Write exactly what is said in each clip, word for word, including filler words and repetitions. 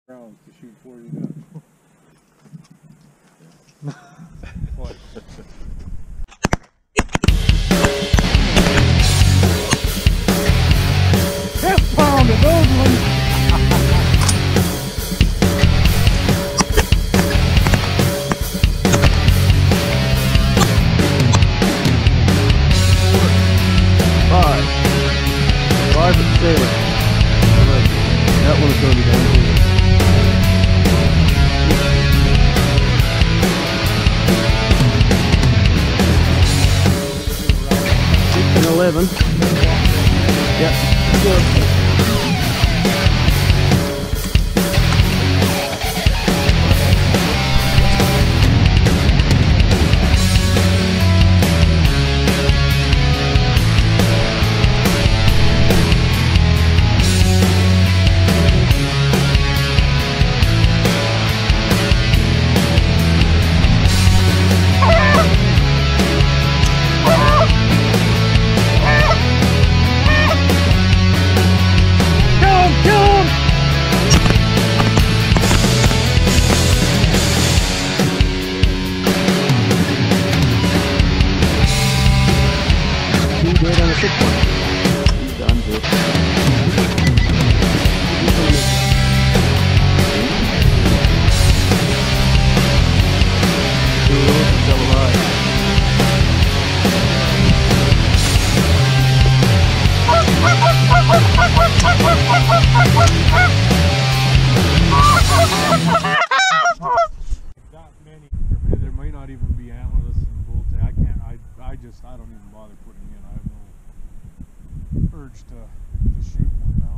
rounds to shoot forty ducks. What? Hip pound of those ones! Five. Five and six. That one's going to be down here. Six and eleven. Yep. Good. There might not even be antlers in the bull tail. I can't. I. I just. I don't even bother putting in. I have no urge to to shoot one now.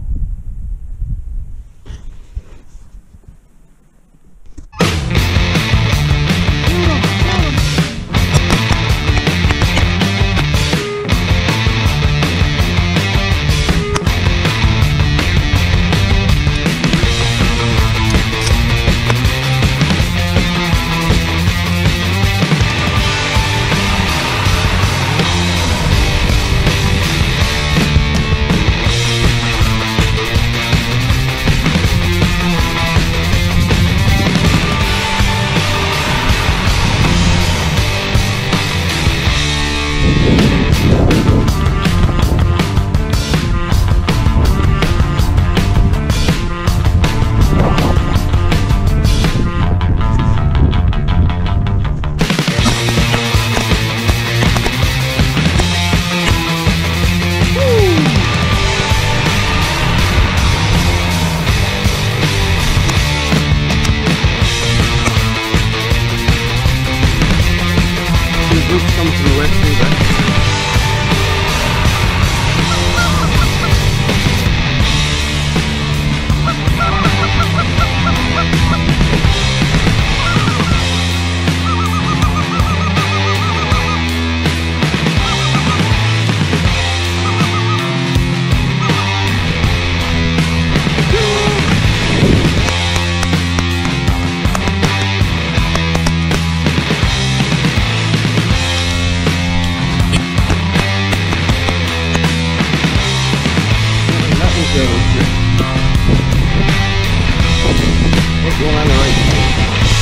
Comes to the west through that. What's going on the right side?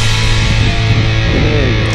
There you go.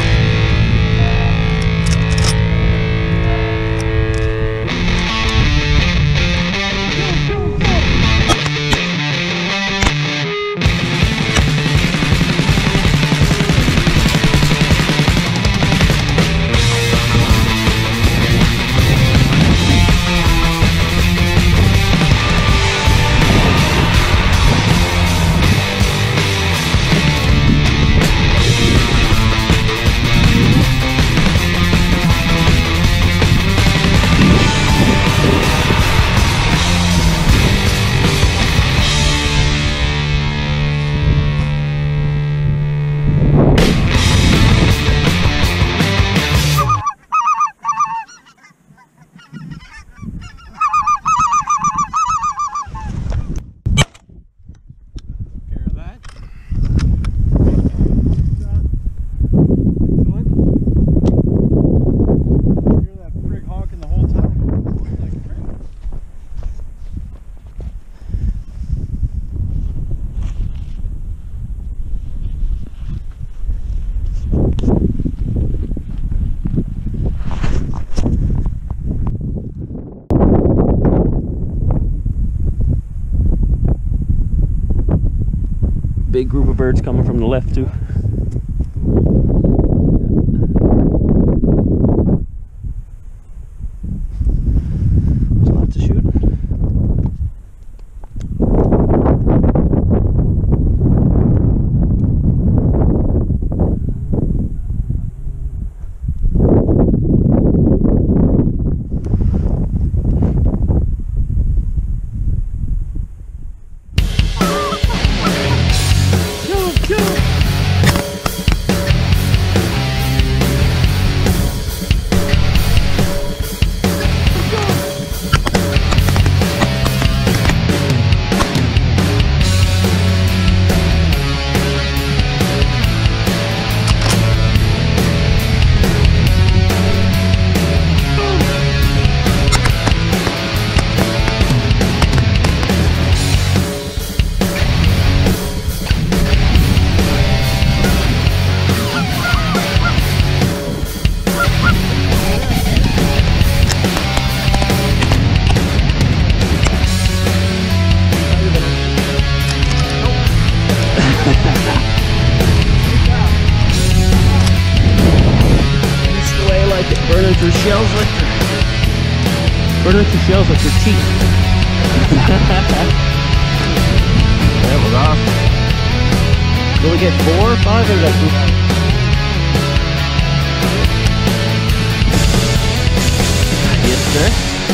big group of birds coming from the left too. There's lots of shooting. Burning through shells like they're burning through shells like they're cheap. That was awesome. Did we get four or five or that? Yes, sir.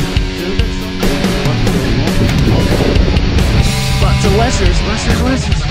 Lots of lessers, lessers, lessers.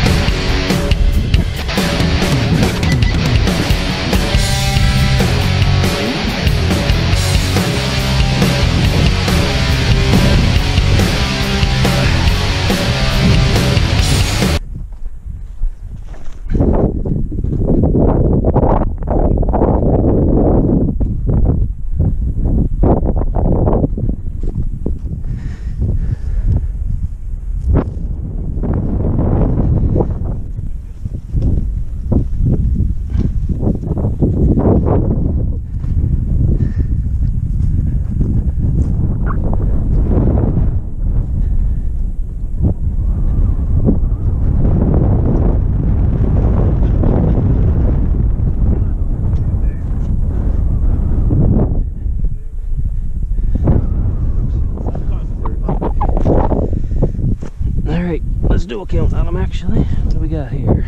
Alright, let's do a count on them actually. What do we got here?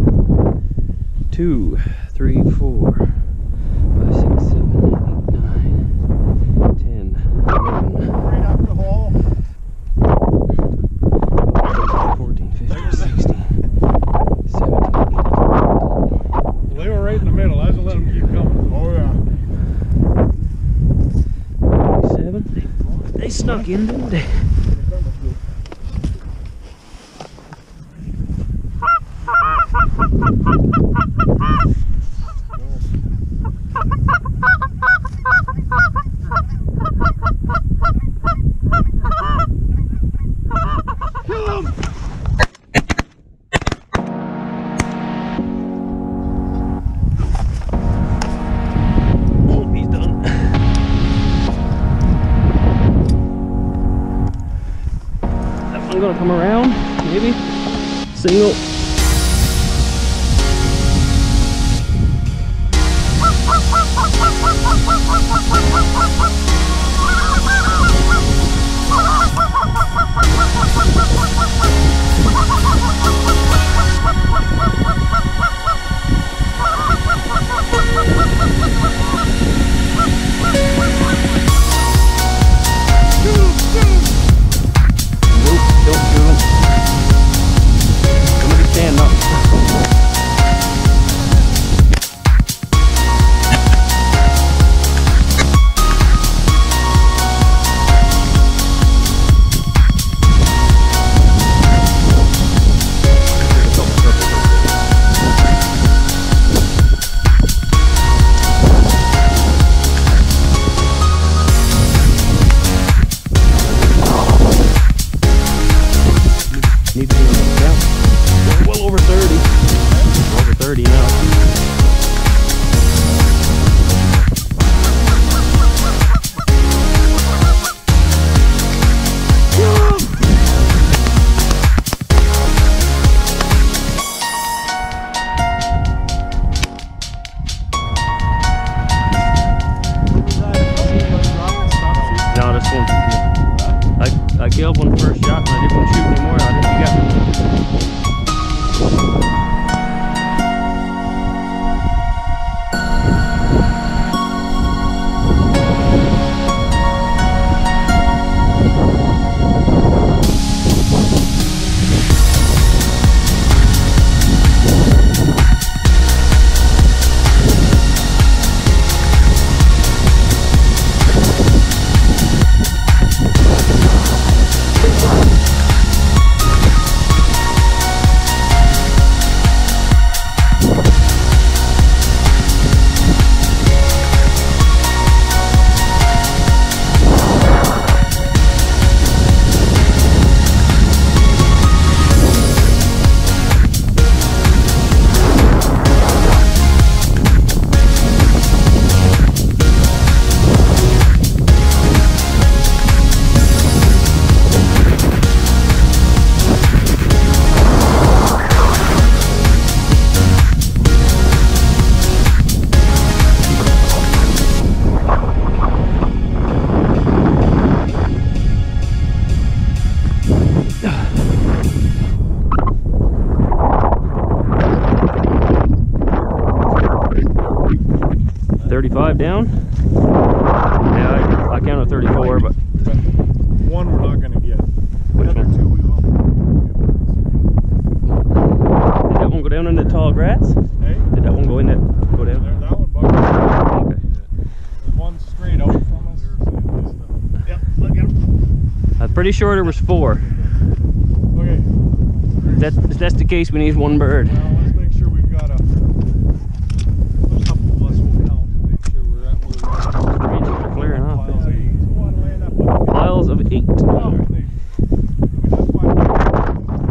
Two, three, four, five, six, seven, eight, nine, ten, eleven. Right up the hole. fourteen, fifteen, sixteen, seventeen, eighteen. They were right in the middle. I was let them keep coming. Oh yeah. Seven. They snuck in, didn't they? Oh, he's done. That one gonna come around, maybe? Single. thirty-five down. Yeah, I, I counted thirty-four, but one we're not gonna get. Which The other one? two we will. did that one go down in the tall grass? Hey? Did that one go in that go down? There, that one bugged. Okay. There's one straight out from us. Yep, look at him. I'm pretty sure there was four. Okay. If, that, if that's the case, we need one bird. Now let's make sure we've got a, a couple of us will count and make sure we're at where we're at. The ranges are clearing off. Piles of eight. Go on, land up on the- Piles of eight. Oh, All right. they- we just want-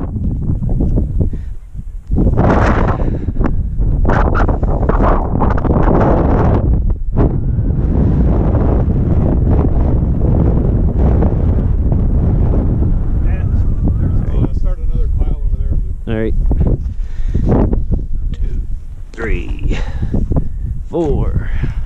Uh, start another pile over there, Luke. All right. Two, three, four,